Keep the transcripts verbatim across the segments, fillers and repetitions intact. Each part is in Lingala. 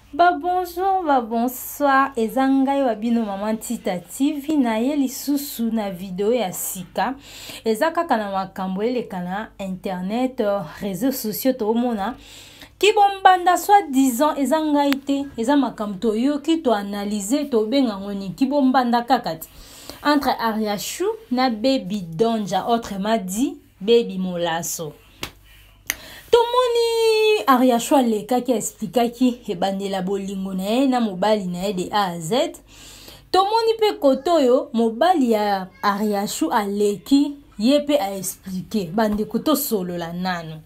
Bah bonjour, bah bonsoir. Ezangai wabino maman Tita T V na ye lisusu na video ya sika. Ezaka kana makambo ele kana internet, réseaux sociaux to mona. Ki bombanda soit disant ezangai te, eza makambo to yo ki to analyser to benga ngoni ki bombanda kakati. Entre Ariachou na Baby Donja, autrement dit Baby Molasso. Tomoni Ariachou aleka ki explica ki ebandela bolingo na ye na mobali na ye de A à Z. Tomoni pe kotoyo mobali ya Ariachou aleki ye pe a expliquer bande koto solo la nano.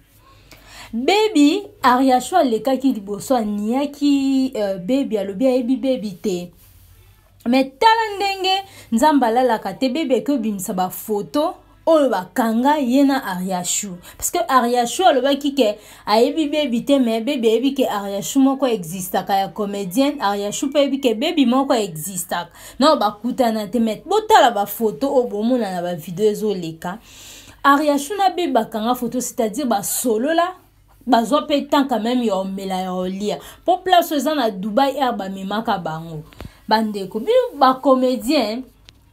Baby Ariachou aleka ki liboso niaki uh, baby alobi ayebi baby te. Mais tala ndenge nzamba lalaka te bebe ke bimisa ba photo oyo bakanga yena Ariachou parce que Ariachou alobaki ke ayebi baby te mais bebe ayebi ke Ariachou moko existaka ya comédienne Ariachou pe ayebi ke baby moko existaka non bakutana te met botala ba photo o bomona na ba video ezoleka Ariachou na bebe bakanga photo c'est-à-dire ba solo la bazwa pe tant quand même yo mela yo lia pour place eza na Dubai air ba memaka bango bandeko bi ba comédien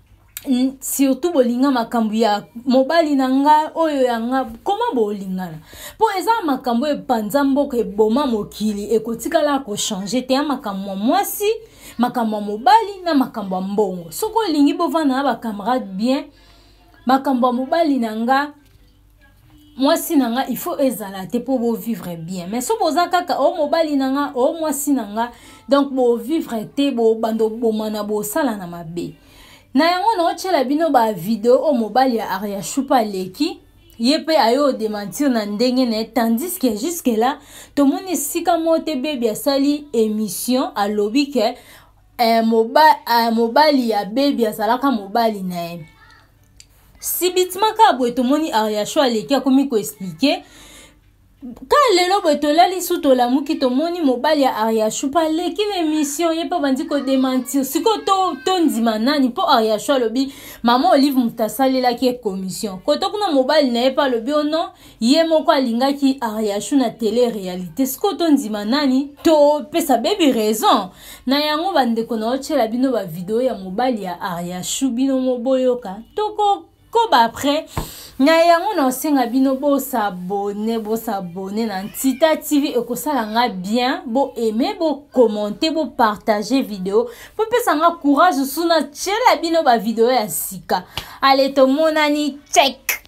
surtout bolinga makambo ya mobali nanga oyo yanga comment bolingana po eza makambo e panza mboka e boma mokili e kotikala ko changer te makambo mwasi makambo mobali na makambo mbongo soko lingi bovana na ba camarade bien makambo mobali nanga mwasi nanga il faut ezala te pour bo vivre bien mais so boza kaka o mobali nanga o mwasi nanga donc bo vivre te bo bando bo mana bo sala na mabe na yango na ochela bino ba video o mobali ya Ariachou pa leki yepe ayo démentir na ndenge na tandis que jusque là to moni sika mote baby asali émission a lobby ke eh, mobali eh, mobali ya baby asalaka mobali na ye sibitima ka boye to moni Ariachou aleki akomi ko expliquer ka lelo boye to lali su to lamuki to moni mobali ya Ariachou pa leki l'émission ye pa bandi ko démentir siko to to ndima nani po Ariachou alobi maman Olive mutasali la ki commission koto kuna mobali na ye pa lobi ono ye moko alinga ki Ariachou na télé réalité siko to ndima nani to pesa baby raison na yango bande ko na ochela bino ba video ya mobali ya Ariachou bino moboyoka toko ko ba après na yango na osenga bino bo s'abonner bo s'abonner na Tita T V e ko sala nga bien bo aimer bo commenter bo partager vidéo po pesa nga courage suna tshela bino ba vidéo ya sika allez to monani check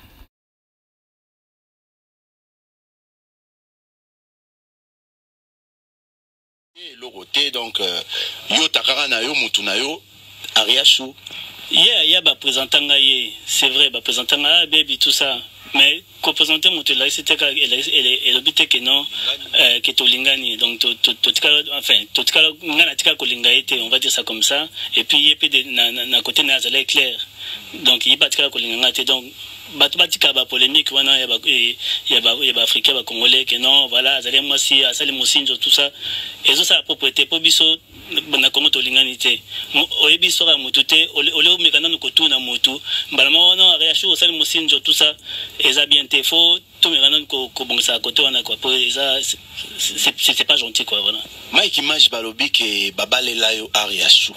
le côté donc euh, yo takara na yo mutu na yo Ariachou. Yeah, il y a bah présentant c'est vrai, bah présentant baby tout ça, mais qu'on présenter mon là c'était que elle elle elle habitait que non que tolingani donc tout tout tout enfin tout cas ngana tika kolinga était on va dire ça comme ça et puis il y a peu de na na côté na zala clair donc il y a pas tika kolinga était donc batu batika ba polémique wana ya ba ya ba ya ba africain ba congolais que non voilà zala moi si asali mosinjo tout ça et ça la propriété pour biso na Congo tolingani te oyebi sora mutu te ole o mekana no kotuna mutu mbalama wana Ariachou asali mosinjo tout ça et ça bien te faut tout mekana ko ko bongisa côté wana quoi pour ça c'est c'est pas gentil quoi voilà Mike image balobi ke babalela yo Ariachou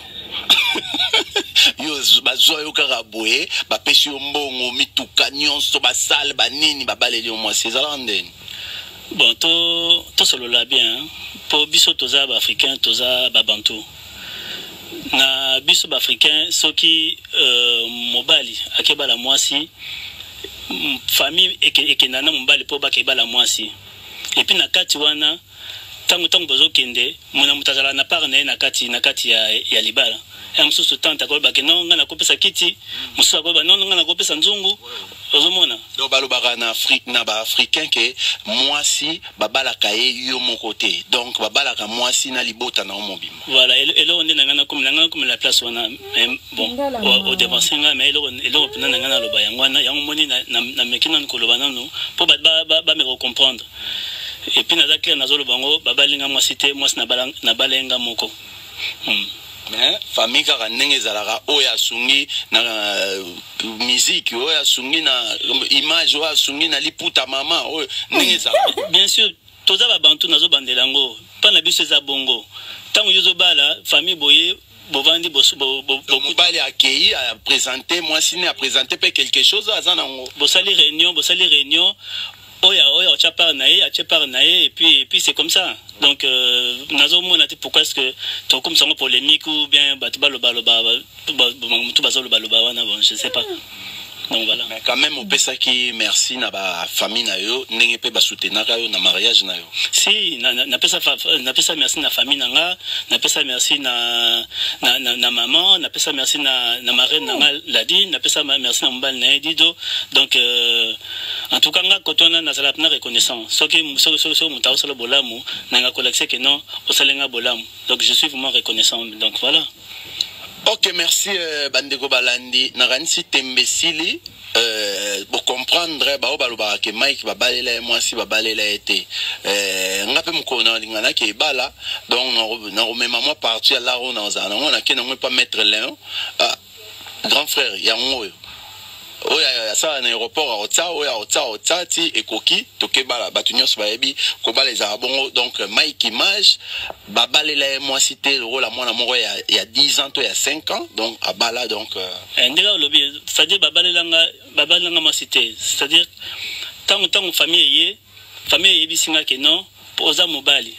yo bazo yo karaboye ba pesi yo mbongo mituka nyonso basale banini babaleli yo moi c'est ça ndeni bon to to solo la bien pour biso toza ba africain toza ba bantu na biso ba africain soki euh, mobali akeba la mwasi famille ekenana mobali po ba keba la mwasi et puis na kati wana tango tango bozo kende mona mutazala na part na na kati na kati ya ya libala et mususu tanta ko ba ke non ngana kopesa kiti mususu ko ba non ngana kopesa nzungu ozomona do balobaka na Afrique na ba africain ke mwasi babalaka ye yo mon côté donc babalaka mwasi na libota na mobima voilà et là on est ngana comme ngana comme la place wana bon au dépenser mais elo elo pena ngana loba yangwana yango moni na na mekina ko loba nanu po ba ba ba me comprendre et puis naza clair nazolo bango babalinga mwasi te mwasi na balang na balenga moko mais famille kaka ndenge ezalaka oyo asungi na uh, musique oyo asungi na image oyo asungi na liputa mama oyo ndenge ezalaka bien sûr toza ba bantu nazo bandelango pas na biso za bongo tango yozo bala famille boye bovandi bo bo bo mobali accueilli a présenté moi siné a présenté pe quelque chose azana ngo bo sali réunion bo sali réunion oya oya cha par naé a cha par naé et puis et puis c'est comme ça donc euh, nazo mona te pourquoi est-ce que to comme ça polémique ou bien batu balo balo ba tout bazolo balo ba wana bon je sais pas. Donc voilà. Mais quand même, on peut ça qui merci na ba famille na yo, n'engé pe ba soutenir yo na mariage na yo. Si, na na pe ça na pe ça merci na famille nanga, na pe ça merci na na na, na maman, na pe ça merci na na marraine nanga ladi, na pe ça merci na mbal na dido. Donc euh, en tout cas nga kotona na zala na reconnaissant. Ce qui ce ce ce mutaw sala bolamu, nanga collecte que non, o salenga bolamu. Donc je suis vraiment reconnaissant. Donc voilà. Ok, merci euh, Bandego Balandi. Naransi Tembesili, euh, pour comprendre, bah, bah, que Mike va balayer moi si va balayer été. On a fait mon connaître, on a qui est bala, donc on a remis maman partir là où on a, on a qui n'ont pas mettre l'air. Grand frère, il y a un oya ça en aéroport otsa oya otsa otsa ti ekoki tokeba batunyo sobayebi kobala za bongo donc Mike Image babalela moi cité le rôle à moi moko il y a dix ans toi il y a cinq ans donc abala donc ndela lobi c'est-à-dire babalela nga babalela nga moi cité c'est-à-dire tant tant famille yé famille yebisinga que non oza mobali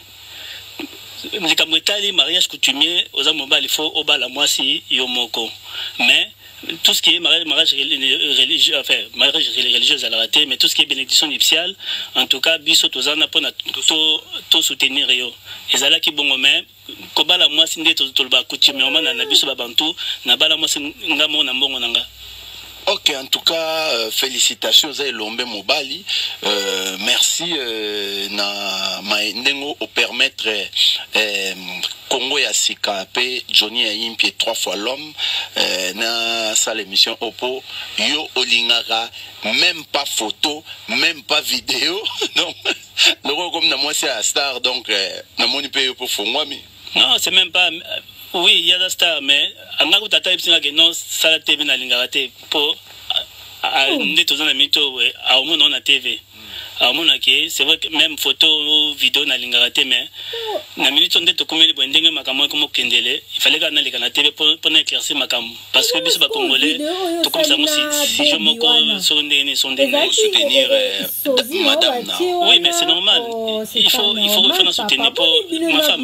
likambo etali mariage coutumier oza mobali faut obala moi si yomoko mais tout ce qui est mariage, mariage religieux, enfin, mariage religieux à la raté, mais tout ce qui est bénédiction nuptiale, en tout cas, biso tozana pour tout soutenir yo. Et ça là qui bon mais kobala moi sinde to to ba coutume on na biso ba bantu na bala moi nga mo na mbongo nanga. Ok, en tout cas, euh, félicitations à Lombe Mobali. Euh, merci euh, na maendengo au permettre euh, Congo ya Sika pe Johnny Ayimpi trois fois l'homme euh, na sa l'émission Oppo yo olingara même pas photo, même pas vidéo. Donc le comme na moi c'est la star donc euh, na moni pe pour fongwa mi. Non, c'est même pas oui, il y a la star mais anga utata ipsinga que non ça la T V na lingara te pour à ndé tozana mito ouais à au monde on a T V. Alors mon ok, c'est vrai que même photo vidéo na lingara te mais na minute on to komeli bo ndenge makambo comme kendele il fallait qu'on aille na T V pour pour éclaircir makambo parce que biso ba congolais tout comme ça si si je moko sur ndene son ndene soutenir madame na oui mais c'est normal il faut il faut faire soutenir pour ma femme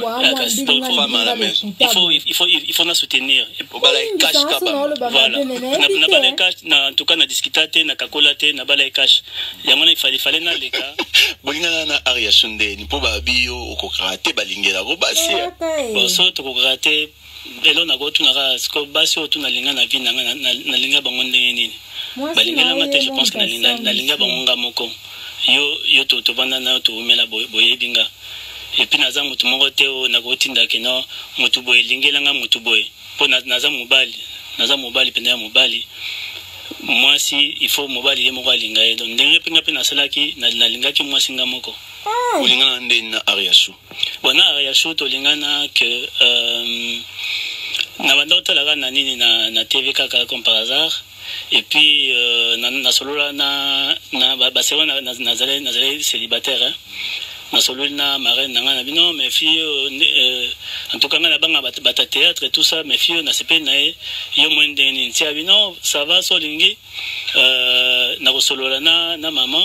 il faut il faut il faut na soutenir voilà voilà na bala cash na en tout cas na discuter na kakola te na bala cash yamona il fallait fallait na leka bolinga na aria sunde ni po ba bio okokrate balingela go basi bon so to kokokrate elo na go tuna ka sko basi o tuna linga na vi na na linga bango ndenge nini balingela ngate je pense que na linga na linga bango ngamoko yo yo to to banda na to mela boye binga et puis naza mutu moko te o na go tinda ke no mutu boye lingela nga mutu boye po naza mobali naza mobali pena mobali moi si il faut mobali ye moko alinga ye donc ndenge penga pe na salaki na linga ki moi singa moko olingana nde na Ariashu bona Ariashu to lingana que euh na banda otala na nini na na T V kaka comme par hasard et puis euh, na na solo na na ba c'est na na zale na zale célibataire hein na solo na marraine na na bino mes filles euh, en tout cas na banga bata théâtre et tout ça mes filles na sepe na yo mwende ni tia bino ça va solingi euh na solo na na maman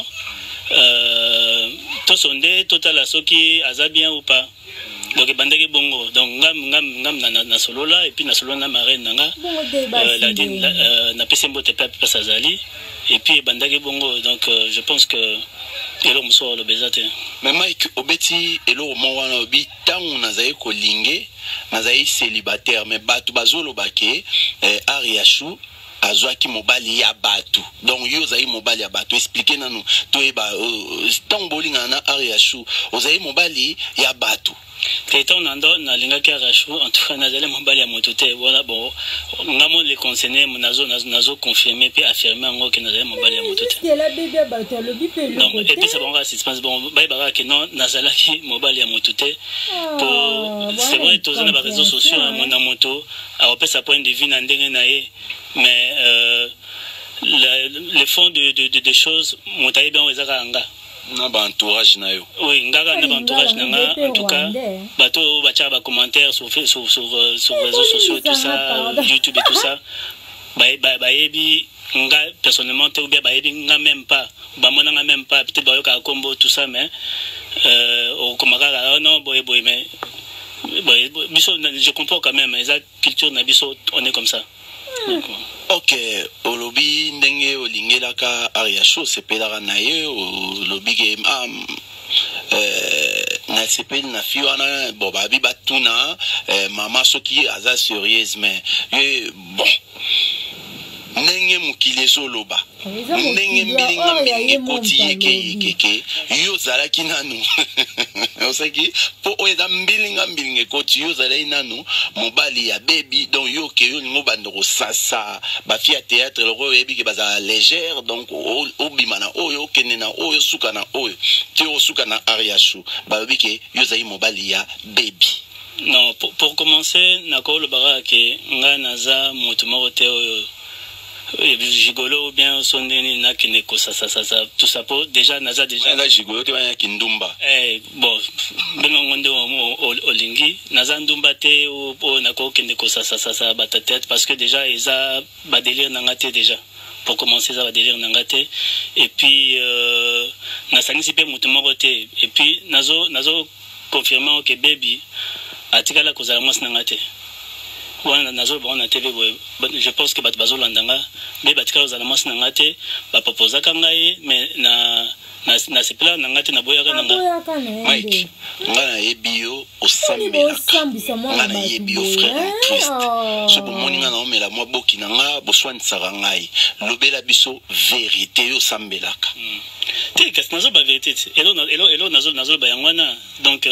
euh to sonde total soki aza bien ou pas donc bandaki bongo donc ngam ngam ngam na na solo là et puis na solo na marraine nanga euh, la din na pesembo te pa pasazali et puis bandaki bongo donc euh, je pense que elo muso le bezate mais Mike obeti elo mo wana obi tangu nazaye ko linge nazaye célibataire mais batu bazolo bake eh, Ariashu azwaki mobali ya batu donc yo zayi mobali ya batu expliquer nanu to eba tangu bolinga na Ariashu ozayi mobali ya batu Kétan nando na linga ki Ariashu en tout cas nazale mobali ya moto te voilà bon ngamo les conseiller nazo nazo confirmer puis affirmer ngo que nazale mobali ya moto te donc et puis c'est bon ça se passe bon ba ba que non nazala ki mobali ya moto te pour c'est vrai tous na réseaux sociaux mon moto a repère sa point de vue na ndenge na ye mais euh, le, le fond de de de des choses motaye bien ezaka anga na ba entourage na yo. Oui, ngaka na ba entourage na nga, en tout cas, bato bacha ba commentaires sur sur sur sur réseaux sociaux tout ça, YouTube et tout ça. Ba ba ba yebi nga personnellement te ou bien ba yebi nga même pas, ba mona nga même pas, peut-être ba yo ka combo tout ça mais euh au komaka non boy boy mais boy biso je comprends quand même les culture na biso on est comme ça. Ok, au lobby ndenge olingela ka Ariasho sepelaka na ye au lobby ke am euh na sepel na fiwana bon ba bi batuna mama soki aza sérieuse mais bon ndenge mokili ezoloba ndenge mbilinga mbilinga ekoti yeke yekeke yo ozalaki nanu osaki po oyo eza mbilinga mbilinga ekoti yo ozalaki nanu mobali ya bebi donc yo oke yo olingi obanda kosasa bafille ya théâtre loko oyebi ke bazala légère donc obima na oyo okende na oyo osuka na oyo te osuka na Ariasho balobi ke yo ozali mobali ya bebi. Non, pour, pour commencer nakolobaka ke nga naza moto moko te oyo gigolo ou bien sondeni na kineko ça ça ça ça tout ça pour déjà naza déjà la gigolo te bana kindumba eh bon bengo ngonde o olingi naza ndumba te o na ko kineko ça ça ça ça bata tête parce que déjà eza ba délire nangate déjà pour commencer ça va délire nangate et puis euh na sangisi pe mutu moko te et puis nazo nazo confirmer que baby atikala kozala mwasi nangate. Je pense que bat bazo landanga mais batika ozala mwasi na ngate ba proposa kangai mais na na na sepela na ngate na boya kananga Mike ngana yebio osambela ngana yebio frère Christ so bomoni ngana omela mwa boki nanga boswani saka ngai lobela biso vérité yo sambelaka te kasi nazo ba vérité elo elo elo nazo nazo ba yangwana donc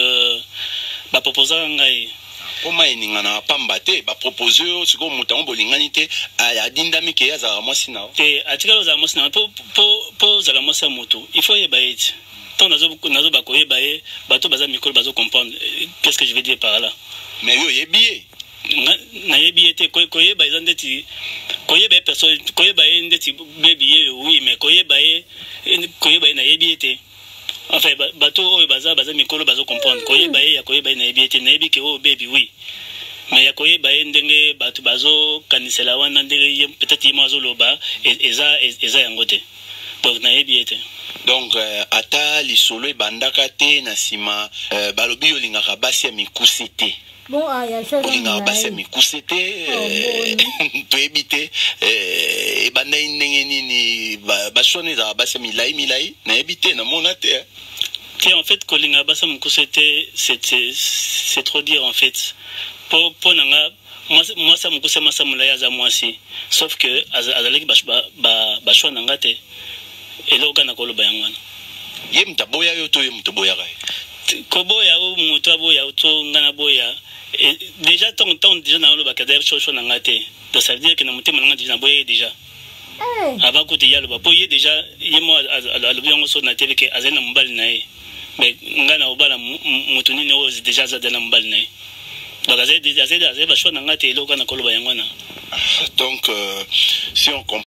ba proposa ngai Oma eninga na pamba te ba proposer yo siko mutango bolingani te adindami ke yaza mwasi na te atika za mwasi na po po po za la mwasi moto il faut yeba eti tant nazo nazo ba koyeba e bato baza mikolo bazo comprendre qu'est-ce que je veux dire par là mais yo yebié na yebié te koyeba ils ont dit koyeba personne koyeba ndeti baby oui mais koyeba e koyeba na yebié te enfin bato oyo baza baza mikolo bazo comprendre koyeba e ya koyeba na yebi ete na yebi ke o baby oui mais ya koyeba e ndenge bato bazo kanisela wana ndenge peut-être yimo azoloba eza eza yango te donc na yebi ete donc ata lisolo ebandaka te na sima balobi olingaka basi ya mikuse te bon aya chose olingaka basi ya mikuse te toyebi te ebanda ndenge nini bashone ezaka basi ya milai milai nayebi te namona te. En fait, Kolinga Bassa Mukosete, c'est trop dire en fait. Pour pour nanga, moi moi ça Mukose massa mulaya za moi si. Sauf que azaleki ba ba ba shwa nangate. Elo kana kolo bayangwana. Ye mtaboya yo to ye mtaboya kai. Koboya o muto aboya o to ngana boya. Déjà tant tant déjà na lo bakader shwa shwa nangate. Donc ça veut dire que na mutima nanga déjà boya déjà. Avant côté ya lo ba boye déjà yemo alo biongo so na tele ke azena mbali na ye. Mais ngana obala mutu nini o déjà za dana mbali na ye. Donc azé azé azé ba shwa nangate elo kana kolo bayangwana. Donc euh, si on